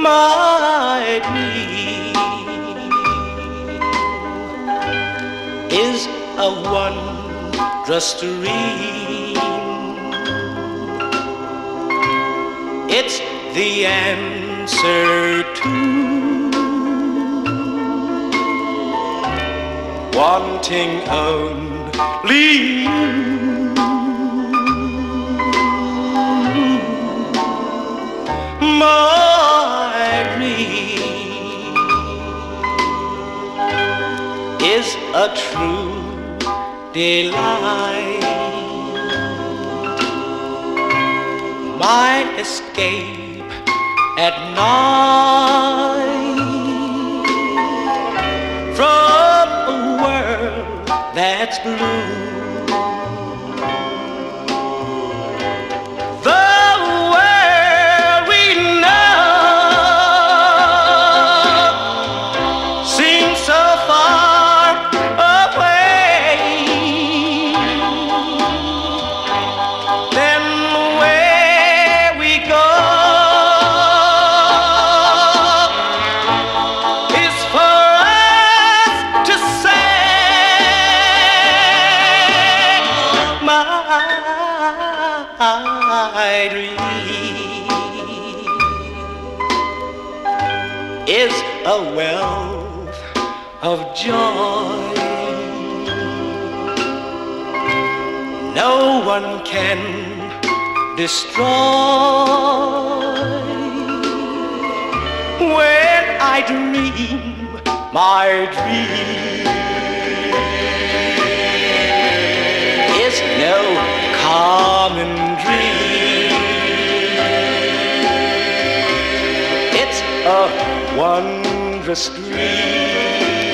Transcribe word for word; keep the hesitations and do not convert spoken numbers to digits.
My dream is a wondrous dream. It's the answer to wanting only you. My dream is a true delight, my escape at night from a world that's blue. My dream is a wealth of joy no one can destroy. When I dream my dream is no common dream. It's a wondrous dream.